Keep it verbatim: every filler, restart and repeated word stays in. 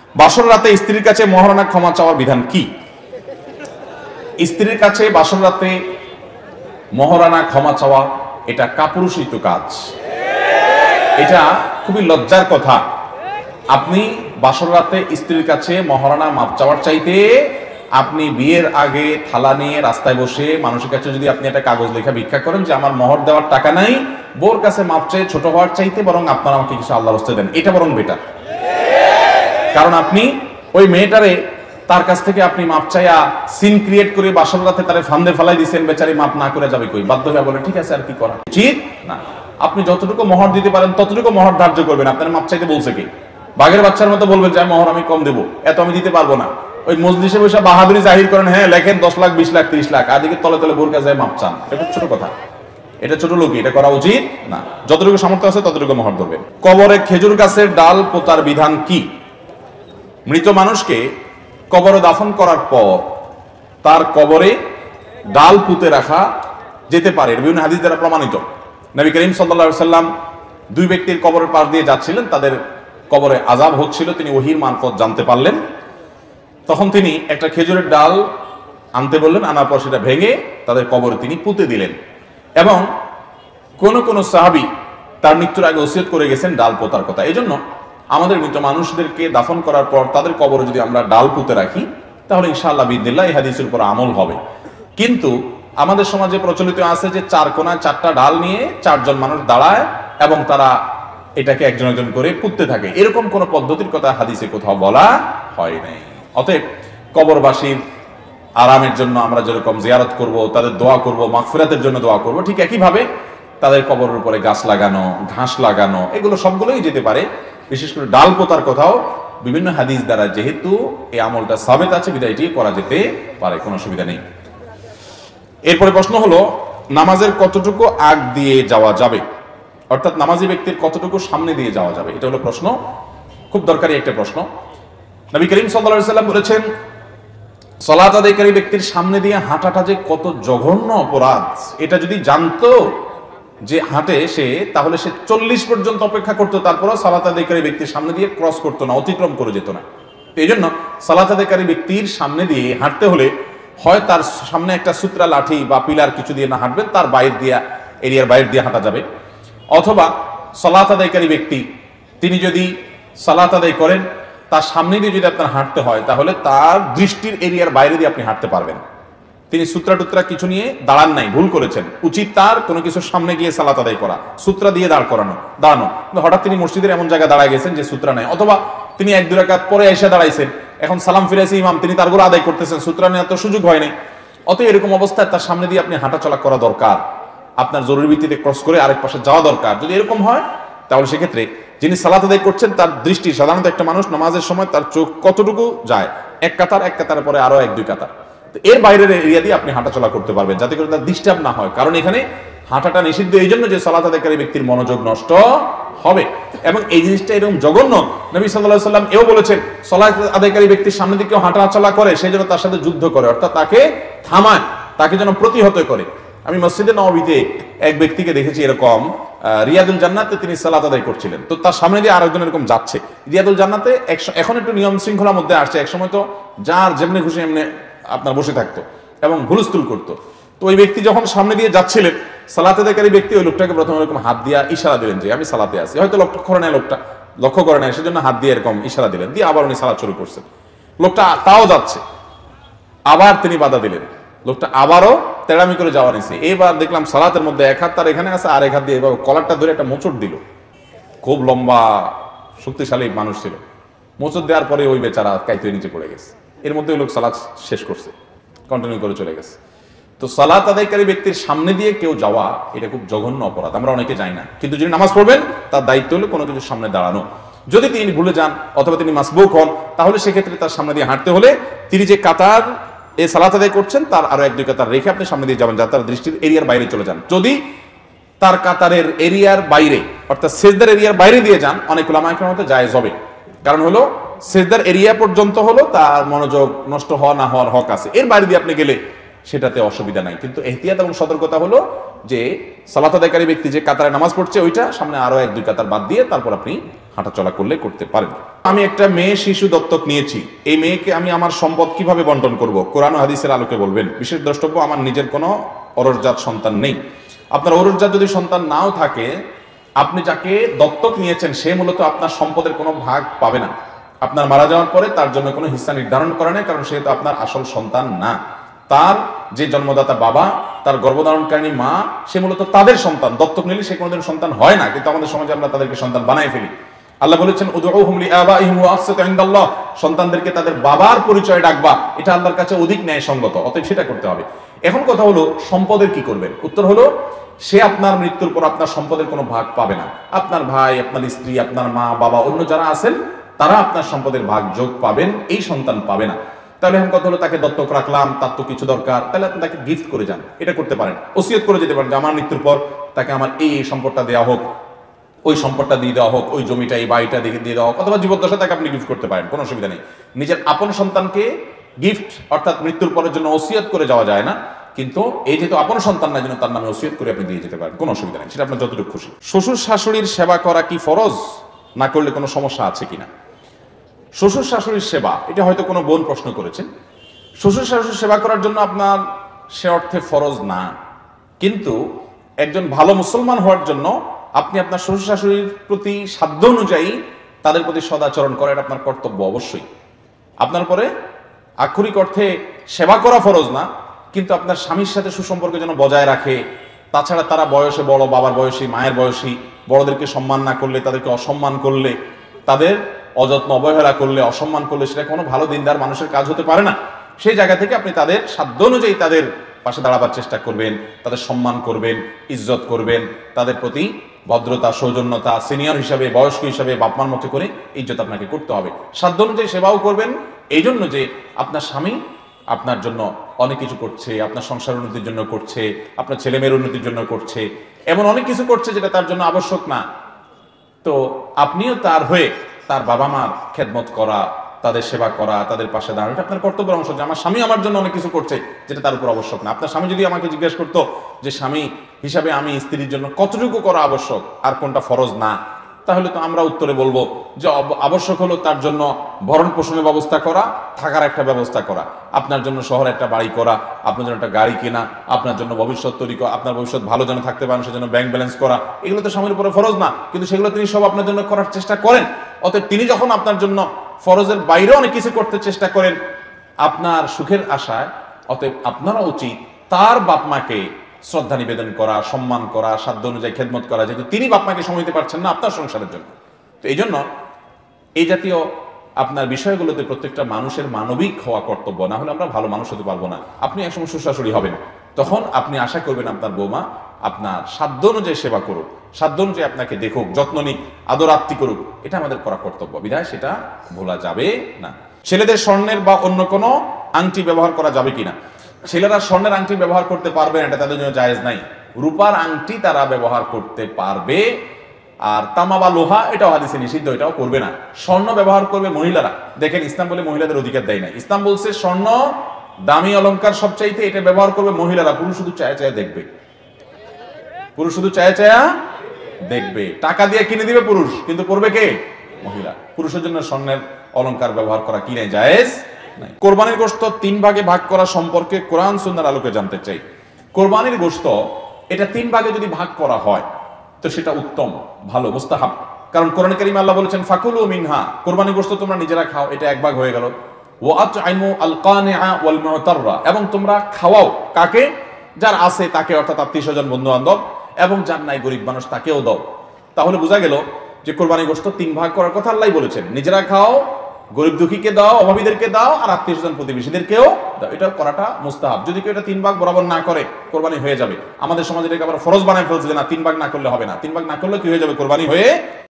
বাসর রাতে স্ত্রীর কাছে মহারানা ক্ষমা চাওয়ার বিধান কি? স্ত্রীর কাছে বাসর রাতে মহারানা ক্ষমা চাওয়া এটা কাপুরুষিত কাজ, এটা খুবই লজ্জার কথা। আপনি বাসর রাতে স্ত্রীর কাছে মহারানা মাপ চাওয়ার চাইতে আপনি বিয়ের আগে থালা নিয়ে রাস্তায় বসে মানুষের কাছে যদি আপনি একটা কাগজ লেখা ভিক্ষা করেন যে আমার মোহর দেওয়ার টাকা নাই, বোর কাছে মাপ চেয়ে ছোট হওয়ার চাইতে বরং আপনারা আমাকে কিছু আল্লাহর রাস্তায় দেন, এটা বরং বেটার। কারণ আপনি ওই মেয়েটারে তার কাছ থেকে আপনি মাপ চাইয়া সিন ক্রিয়েট করে বাসর রাতে তারে ফান্দে ফেলাই দিয়েছেন, বেচারি মাপ না করে যাবে কই, বাধ্য হয়ে বলে ঠিক আছে আর কি করা উচিত না। আপনি যতটুকু মোহর দিতে পারেন ততটুকু মোহর ধার্য করবেন। আপনার মাপ চাইতে বলছে কি? বাঘের বাচ্চার মতো বলবেন যে মোহর আমি কম দেবো, এত আমি দিতে পারবো না। ওই মজলিসে বসে বাহাদুরি জাহির করেন, হ্যাঁ লেখেন দশ লাখ বিশ লাখ ত্রিশ লাখ, আদিকে তলে তলে বোর কাছে মাপ চান, এটা ছোট কথা, এটা ছোট লোক, এটা করা উচিত না। যতটুকু সামর্থ্য আছে ততটুকু মোহর ধরবেন। কবরে খেজুর গাছের ডাল পোতার বিধান কি? মৃত মানুষকে কবরে দাফন করার পর তার কবরে ডাল পুঁতে রাখা যেতে পারে, বিভিন্ন হাদিস দ্বারা প্রমাণিত। নবী করিম সাল্লাল্লাহু আলাইহি সাল্লাম দুই ব্যক্তির কবরের পাশ দিয়ে যাচ্ছিলেন, তাদের কবরে আযাব হচ্ছিল, তিনি ওহীর মারফত জানতে পারলেন। তখন তিনি একটা খেজুরের ডাল আনতে বললেন, আনার পর সেটা ভেঙে তাদের কবরে তিনি পুঁতে দিলেন। এবং কোন কোন সাহাবী তার মৃত্যুর আগে ওসিয়ত করে গেছেন ডাল পোতার কথা। এই জন্য আমাদের মৃত মানুষদেরকে দাফন করার পর তাদের কবরে যদি আমরা ডাল পুঁতে রাখি তাহলে ইনশাআল্লাহ বিদিল্লাহ এই হাদিসের উপর আমল হবে। কিন্তু আমাদের সমাজে প্রচলিত আছে যে চার কোনায় চারটা ডাল নিয়ে চারজন মানুষ দাঁড়ায় এবং তারা এটাকে একজন একজন করে পুঁততে থাকে, এরকম কোন পদ্ধতির কথা হাদিসে কোথাও বলা হয় নাই। অতএব কবরবাসীর আরামের জন্য আমরা যেরকম জিয়ারত করব, তাদের দোয়া করব, মাগফিরাতের জন্য দোয়া করব, ঠিক একইভাবে তাদের কবরের উপরে গাছ লাগানো, ঘাস লাগানো, এগুলো সবগুলোই যেতে পারে। বিশেষ করে ডাল পোতার কথাও বিভিন্ন হাদিস দ্বারা যেহেতু এই আমলটা সাবেত আছে, বিধায় এটি করা যেতে পারে, কোনো অসুবিধা নেই। এরপরে প্রশ্ন হলো, নামাজের কতটুকু আগ দিয়ে যাওয়া যাবে, অর্থাৎ নামাজি ব্যক্তির কতটুকু সামনে দিয়ে যাওয়া যাবে, এটা হলো প্রশ্ন, খুব দরকারি একটা প্রশ্ন। নবী করিম সাল্লাল্লাহু আলাইহি সাল্লাম বলেছেন, সালাত আদায়কারী ব্যক্তির সামনে দিয়ে হাঁটাটা যে কত জঘন্য অপরাধ, এটা যদি জানতো যে হাঁটে সে, তাহলে সে চল্লিশ পর্যন্ত অপেক্ষা করতো, তারপরও সালাত আদায়কারী ব্যক্তির সামনে দিয়ে ক্রস করতো না, অতিক্রম করে যেত না। এই জন্য সালাত আদায়কারী ব্যক্তির সামনে দিয়ে হাঁটতে হলে হয় তার সামনে একটা সূত্রা লাঠি বা পিলার কিছু দিয়ে না হাঁটবেন, তার বাইরে দিয়ে, এরিয়ার বাইরে দিয়ে হাঁটা যাবে। অথবা সালাত আদায়কারী ব্যক্তি তিনি যদি সালাত আদায় করেন, তার সামনে দিয়ে যদি আপনার হাঁটতে হয় তাহলে তার দৃষ্টির এরিয়ার বাইরে দিয়ে আপনি হাঁটতে পারবেন। তিনি সূত্রা টুত্রা কিছু নিয়ে দাঁড়ান নাই, ভুল করেছেন, উচিত তার কোনো কিছুর সামনে গিয়ে সালাত আদায় করা, সূত্রা দিয়ে দাঁড় করানো দাঁড়ানো। কিন্তু হঠাৎ তিনি মসজিদের এমন জায়গায় দাঁড়ায় গেছেন যে সূত্রা নাই, অথবা তিনি এক দুই রাকাত পরে এসে দাঁড়াইছেন, এখন সালাম ফিরাইছে ইমাম, তিনি তারগুলো আদায় করতেছেন, সূত্রা নেওয়ার তো সুযোগ হয় নাই। অতএব এরকম অবস্থায় তার সামনে দিয়ে আপনি হাঁটা চলা করা দরকার, আপনার জরুরি ভিত্তিতে ক্রস করে আরেক পাশে যাওয়া দরকার। যদি এরকম হয় তাহলে সেক্ষেত্রে যিনি সালাত আদায় করছেন তার দৃষ্টি, সাধারণত একটা মানুষ নামাজের সময় তার চোখ কতটুকু যায়, এক কাতার, এক কাতারের পরে আরো এক দুই কাতার, এর বাইরের এরিয়া দিয়ে আপনি হাঁটাচলা করতে পারবেন, যাতে করে তার ডিস্টার্ব না হয়। কারণ এখানে হাঁটাটা নিষিদ্ধ এই জন্য যে সালাত আদায়কারী ব্যক্তির মনোযোগ নষ্ট হবে। এবং এই জিনিসটা এরকম জঘন্য, নবী সাল্লাল্লাহু আলাইহি সাল্লাম এও বলেছেন, সালাত আদায়কারী ব্যক্তির সামনে দিয়ে কেউ হাঁটাচলা করে সে যেন তার সাথে যুদ্ধ করে, অর্থাৎ তাকে থামায়, তাকে যেন প্রতিহত করে। আমি মসজিদে নববীতে এক ব্যক্তিকে দেখেছি এরকম, রিয়াদুল জান্নাতে তিনি সালাত আদায় করছিলেন, তো তার সামনে দিয়ে আরেকজন এরকম যাচ্ছে। রিয়াদুল জান্নাতে এখন একটু নিয়ম শৃঙ্খলার মধ্যে আসছে, একসময় তো যার যেমনি খুশি এমনি আপনার বসে থাকতো এবং হুলস্থুল করতো। তো ওই ব্যক্তি যখন সামনে দিয়ে যাচ্ছিলেন, সালাত আদায়কারী ব্যক্তি ওই লোকটাকে প্রথমে এরকম হাত দিয়া ইশারা দিলেন যে আমি সালাতে আছি, হয়তো লক্ষ্য করে নেয়, লোকটা লক্ষ্য করে নেয়, সেজন্য হাত দিয়ে এরকম ইশারা দিলেন, দিয়ে আবার উনি সালাত শুরু করছেন। লোকটা তাও যাচ্ছে, আবার তিনি বাধা দিলেন, লোকটা আবারও তেড়ামি করে যাওয়া নিছে। এবার দেখলাম সালাতের মধ্যে এক হাত তার এখানে আছে, আর এক হাত দিয়ে এবার কলারটা ধরে একটা মোচড় দিল, খুব লম্বা শক্তিশালী মানুষ ছিল। মোচড় দেওয়ার পরে ওই বেচারা কাইতে নিচে পড়ে গেছে, এর মধ্যে ওই লোক সালাত শেষ করছে, কন্টিনিউ করে চলে গেছে। তো সালাত আদায়কারী ব্যক্তির সামনে দিয়ে কেউ যাওয়া এটা খুব জঘন্য অপরাধ, আমরা অনেকে যাই না। কিন্তু যিনি নামাজ পড়বেন তার দায়িত্ব হলো কোনো কিছুর সামনে দাঁড়ানো। যদি তিনি ভুলে যান অথবা তিনি মাসবুক হন, তাহলে সেক্ষেত্রে তার সামনে দিয়ে হাঁটতে হলে তিনি যে কাতার এই সালাত আদায় করছেন তার আরো এক দুই কাতার রেখে আপনি সামনে দিয়ে যাবেন, যাতে তার দৃষ্টির এরিয়ার বাইরে চলে যান। যদি তার কাতারের এরিয়ার বাইরে, অর্থাৎ সেজদার এরিয়ার বাইরে দিয়ে যান, অনেক উলামায়ে কেরামের মতে জায়েজ হবে। কারণ হলো সেজদার এরিয়া পর্যন্ত হলো তার মনোযোগ নষ্ট হওয়া না হওয়ার হক আছে, এর বাইরে দিয়ে আপনি গেলে সেটাতে অসুবিধা নাই। কিন্তু এহতিয়াত এবং সতর্কতা হলো যে সালাত আদায়কারী ব্যক্তি যে কাতারে নামাজ পড়ছে ওইটা সামনে আরো এক দুই কাতার বাদ দিয়ে তারপর আপনি হাঁটা চলা করলে করতে পারেন। আমি একটা মেয়ে শিশু দত্তক নিয়েছি, এই মেয়েকে আমি আমার সম্পদ কিভাবে বন্টন করব? কোরআন ও হাদিসের আলোকে বলবেন। বিশেষ দ্রষ্টব্য, আমার নিজের কোনো অরসজাত সন্তান নেই। আপনার অরসজাত যদি সন্তান নাও থাকে, আপনি যাকে দত্তক নিয়েছেন সে মূলত আপনার সম্পদের কোনো ভাগ পাবে না। আপনার মারা যাওয়ার পরে তার জন্য কোনো হিস্সা নির্ধারণ করে না, কারণ সে তো আপনার আসল সন্তান না। তার যে জন্মদাতা বাবা, তার গর্ভধারণকারী মা, সে মূলত তাদের সন্তান। দত্তক নিলে সে কোনোদিন সন্তান হয় না, কিন্তু আমাদের সমাজে আমরা তাদেরকে সন্তান বানায় ফেলি। আল্লাহ বলেছেন উদউহুম লিআবাইহিম ওয়া আকসাতু ইনদাল্লাহ, সন্তানদেরকে তাদের বাবার পরিচয় ডাকবা, এটা আল্লাহর কাছে অধিক ন্যায়সঙ্গত, অতএব সেটা করতে হবে। এখন কথা হলো সম্পদের কি করবেন? উত্তর হলো সে আপনার মৃত্যুর পর আপনার সম্পদের কোনো ভাগ পাবে না। আপনার ভাই, আপনার স্ত্রী, আপনার মা, বাবা, অন্য যারা আছেন তারা আপনার সম্পদের ভাগ যোগ পাবেন, এই সন্তান পাবে না। তাহলে এখন কথা হলো তাকে দত্তক রাখলাম, তার তো কিছু দরকার, তাহলে আপনি তাকে গিফট করে যান, এটা করতে পারেন। ওসিয়ত করে যেতে পারেন যে আমার মৃত্যুর পর তাকে আমার এই এই সম্পদটা দেওয়া হোক, ওই সম্পদটা দিয়ে দেওয়া হোক, ওই জমিটা এই বাড়িটা দেখে দিয়ে দেওয়া হোক, অথবা জীবদ্দশা তাকে আপনি গিফট করতে পারেন, কোনো অসুবিধা নেই। নিজের আপন সন্তানকে গিফট অর্থাৎ মৃত্যুর পরের জন্য ওসিয়ত করে যাওয়া যায় না, কিন্তু এই যেহেতু আপন সন্তান না, জন্য তার নামে ওসিয়ত করে আপনি দিয়ে যেতে পারেন, কোনো অসুবিধা নেই, সেটা আপনার যতটুকু খুশি। শ্বশুর শাশুড়ির সেবা করা কি ফরজ, না করলে কোনো সমস্যা আছে কিনা? শ্বশুর শাশুড়ির সেবা, এটা হয়তো কোনো বোন প্রশ্ন করেছেন। শ্বশুর শাশুড়ির সেবা করার জন্য আপনার সে অর্থে ফরজ না, কিন্তু একজন ভালো মুসলমান হওয়ার জন্য আপনি আপনার শ্বশুর শাশুড়ির প্রতি সাধ্য অনুযায়ী তাদের প্রতি সদাচরণ করা এটা আপনার কর্তব্য অবশ্যই। আপনার পরে আক্ষরিক অর্থে সেবা করা ফরজ না, কিন্তু আপনার স্বামীর সাথে সুসম্পর্ক যেন বজায় রাখে। তাছাড়া তারা বয়সে বড়, বাবার বয়সী, মায়ের বয়সী, বড়দেরকে সম্মান না করলে, তাদেরকে অসম্মান করলে, তাদের অযত্ন অবহেলা করলে, অসম্মান করলে সেটা কোনো ভালো দিনদার মানুষের কাজ হতে পারে না। সেই জায়গা থেকে আপনি তাদের সাধ্য অনুযায়ী তাদের পাশে দাঁড়াবার চেষ্টা করবেন, তাদের সম্মান করবেন, ইজ্জত করবেন, তাদের প্রতি ভদ্রতা, সৌজন্যতা, সিনিয়র হিসাবে, বয়স্ক হিসাবে বাপমার মতো করে ইজ্জত আপনাকে করতে হবে। সাধ্য অনুযায়ী সেবাও করবেন, এই জন্য যে আপনার স্বামী আপনার জন্য অনেক কিছু করছে, আপনার সংসার উন্নতির জন্য করছে, আপনার ছেলেমেয়ের উন্নতির জন্য করছে, এমন অনেক কিছু করছে যেটা তার জন্য আবশ্যক না। তো আপনিও তার হয়ে তার বাবা মার খেদমত করা, তাদের সেবা করা, তাদের পাশে দাঁড়ানো, এটা আপনার কর্তব্যের অংশ। যে আমার স্বামী আমার জন্য অনেক কিছু করছে যেটা তার উপর আবশ্যক না। আপনার স্বামী যদি আমাকে জিজ্ঞেস করতো যে স্বামী হিসাবে আমি স্ত্রীর জন্য কতটুকু করা আবশ্যক আর কোনটা ফরজ না, তাহলে তো আমরা উত্তরে বলবো যে আবশ্যক হলো তার জন্য ভরণ পোষণের ব্যবস্থা করা, থাকার একটা ব্যবস্থা করা, আপনার জন্য শহরে একটা বাড়ি করা, আপনার জন্য একটা গাড়ি কেনা, আপনার জন্য ভবিষ্যৎ তৈরি করা, আপনার ভবিষ্যৎ ভালো যেন থাকতে পারেন সেজন্য ব্যাংক ব্যালেন্স করা, এগুলো তো স্বামীর উপরে ফরজ না, কিন্তু সেগুলো তিনি সব আপনার জন্য করার চেষ্টা করেন। অতএব তিনি যখন আপনার জন্য ফরজের বাইরে অনেক কিছু করতে চেষ্টা করেন আপনার সুখের আশায়, অতএব আপনারা উচিত তার বাপ মাকে শ্রদ্ধা নিবেদন করা, সম্মান করা, সাধ্য অনুযায়ী খেদমত করা, যেহেতু তিনি বাপ মাকে সময় দিতে পারছেন না আপনার সংসারের জন্য। তো এই জন্য এই জাতীয় আপনার বিষয়গুলোতে প্রত্যেকটা মানুষের মানবিক হওয়া কর্তব্য, না হলে আমরা ভালো মানুষ হতে পারবো না। আপনি একসময় শ্বশুর-শাশুড়ি হবেন, তখন আপনি আশা করবেন আপনার বৌমা আপনার সাধ্য অনুযায়ী সেবা করুক, সাধ্য অনুযায়ী আপনাকে দেখুক, যত্ন নিক, আদর আত্তি করুক, এটা আমাদের করা কর্তব্য, বিধায় সেটা ভোলা যাবে না। ছেলেদের স্বর্ণের বা অন্য কোনো আংটি ব্যবহার করা যাবে কিনা? ছেলেরা স্বর্ণের আংটি ব্যবহার করতে পারবে, এটা তাদের জন্য জায়েজ নাই। রূপার আংটি তারা ব্যবহার করতে পারবে, আর তামা বা লোহা এটাও হাদিসে নিষিদ্ধ, এটাও করবে না। স্বর্ণ ব্যবহার করবে মহিলারা। দেখেন ইসলাম বলে মহিলাদের অধিকার দেয় না। ইসলাম বলছে স্বর্ণ দামি অলংকার সবচাইতে, এটা ব্যবহার করবে মহিলারা। পুরুষ শুধু চায়া চায়া দেখবে, পুরুষ শুধু চায়া চায়া দেখবে, টাকা দিয়ে কিনে দিবে পুরুষ, কিন্তু পড়বে কে? মহিলা। পুরুষের জন্য স্বর্ণের অলংকার ব্যবহার করা কি নাই? জায়েজ নাই। কোরবানির গোশত তিন ভাগে ভাগ করা সম্পর্কে কোরআন সুন্নাহর আলোকে জানতে চাই। কোরবানির গোশত এটা তিন ভাগে যদি ভাগ করা হয় তো সেটা উত্তম, ভালো, মুস্তাহাব। কারণ কোরআন কারীমে আল্লাহ বলেছেন ফাকুলু মিনহা, কোরবানির গোশত তোমরা নিজেরা খাও, এটা এক ভাগ হয়ে গেল। ওয়া আত'ইমু আল কানিআ ওয়াল মু'তাররা, এবং তোমরা খাওয়াও কাকে? যার আছে তাকে, অর্থাৎ আত্মীয়স্বজন, বন্ধু বান্ধব, এবং যার নাই গরিব মানুষ তাকেও দাও। তাহলে বোঝা গেল যে কোরবানির গোশত তিন ভাগ করার কথা আল্লাহ বলেছেন। নিজেরা খাও, গরিব দুঃখীকে দাও, অভাবীদেরকে দাও, আর আত্মীয় স্বজন প্রতিবেশীদেরকেও দাও। এটা করাটা মুস্তাহাব। যদি কেউ এটা তিন ভাগ বরাবর না করে কোরবানি হয়ে যাবে। আমাদের সমাজে এটাকে আবার ফরজ বানায় ফেলছে যে না তিন ভাগ না করলে হবে না। তিন ভাগ না করলে কি হয়ে যাবে? কোরবানি হয়ে